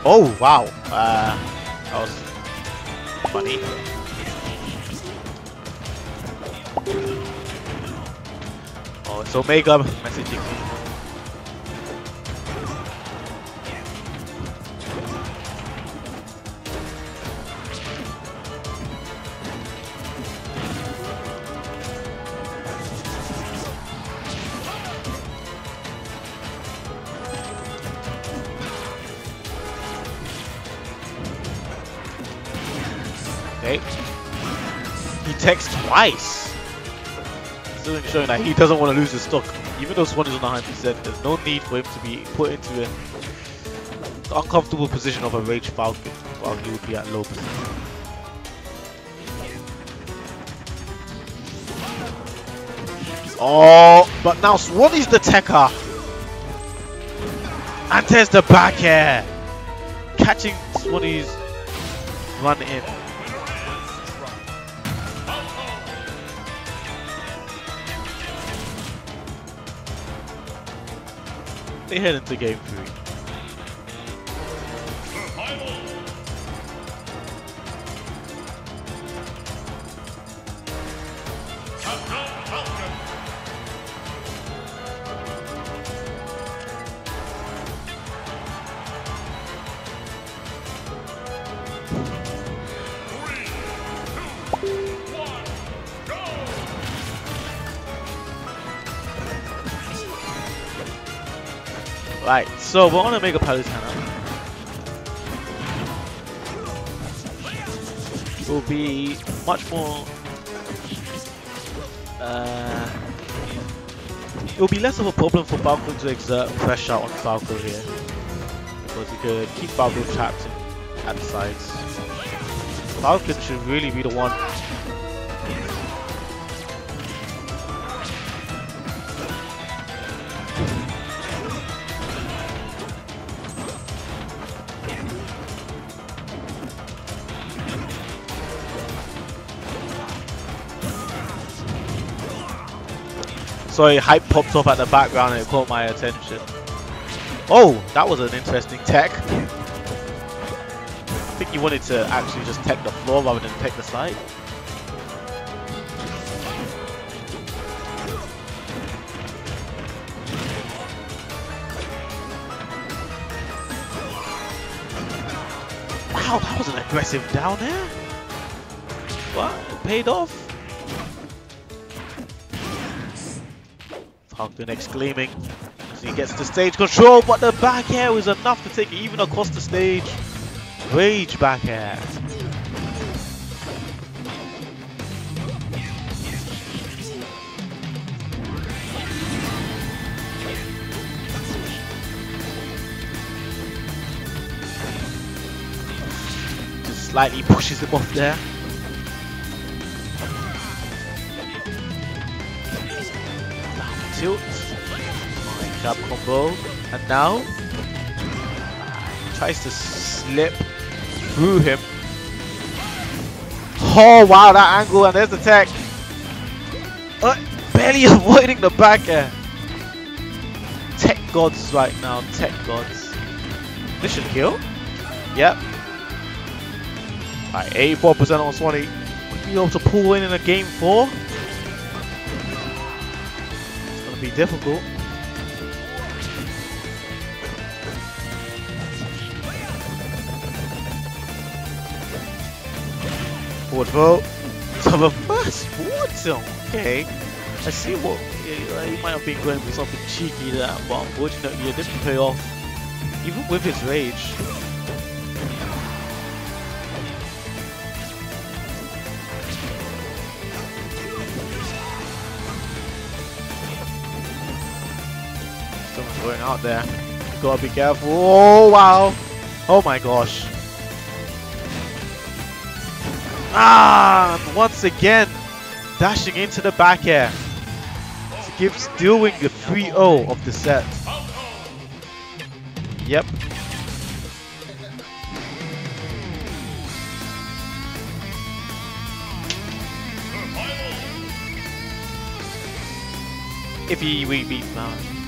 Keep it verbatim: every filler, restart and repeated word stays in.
Oh wow, uh, that was funny. Oh, it's Omega messaging me. Okay. He texts twice. Still showing that he doesn't want to lose his stock. Even though Swan is on one hundred percent, there's no need for him to be put into an uncomfortable position of a Rage Falcon while he would be at low position. Oh, but now Swan is the techer. And there's the back air. Catching Swanny's run in. They head into game three. Right, so we're on Omega Palutena. It will be much more. Uh, it will be less of a problem for Falcon to exert pressure on Falco here, because he could keep Falco trapped in, at the sides. Falcon should really be the one. Sorry, hype popped up at the background and it caught my attention. Oh, that was an interesting tech. I think he wanted to actually just tech the floor rather than tech the side. Wow, that was an aggressive down there. What? It paid off. Falcon exclaiming as he gets the stage control, but the back air was enough to take it even across the stage. Rage back air. Just slightly pushes him off there. Tilt, jab combo, and now tries to slip through him. Oh wow, that angle, and there's the tech. Uh, barely avoiding the back air. Tech gods right now, tech gods. This should kill. Yep. Alright, eighty-four percent on Swanny. Would be able to pull in in a game four. Be difficult. Forward vote. So the first forward zone. Okay. I see what yeah, he might have been going for something cheeky there, but unfortunately it didn't pay off. Even with his rage. Going out there, you gotta be careful. Oh wow! Oh my gosh! Ah! Once again, dashing into the back air to give Steelwing the three oh of the set. Yep. If he we beat now.